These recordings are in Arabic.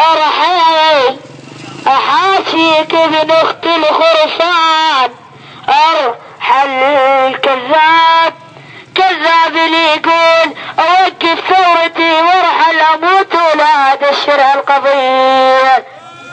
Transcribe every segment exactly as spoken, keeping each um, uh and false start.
ارحل احاشيك ابن اخت الخرفان، ارحل الكذاب كذاب اللي يقول اوقف ثورتي وارحل اموت ولا ادشر القضية.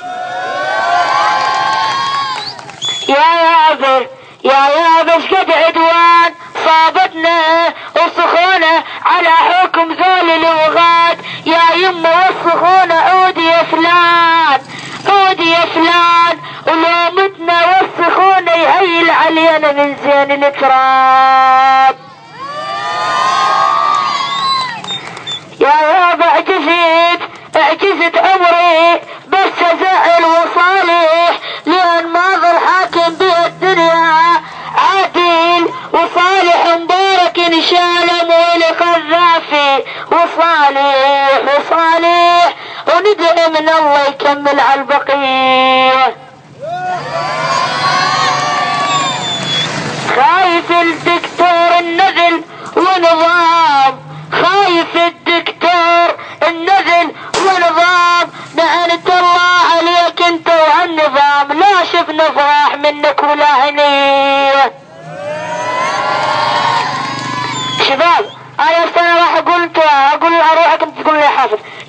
يا يابس يا يابس قد عدوان صابتنا وسخونة على حكم ذول الوغاد، يا يمه والسخونة عودي يا فلان عودي يا فلان، ولو متنا والسخونة يهيل علينا من زين التراب. يا يابا اعجزت اعجزت عمري بس ازعل وصالح، لان ماضي الحاكم به الدنيا عادل وصالح مبارك انشال مول قذافي وصالح وصالح، وندعي من الله يكمل على البقية. خايف الدكتور النذل ونظام، خايف الدكتور النذل ونظام، لعنة الله عليك انت وهالنظام، لا شفنا فرح منك ولا هنية. شباب انا السنة راح قلت اقول اروحك انت تقول لي حافظ.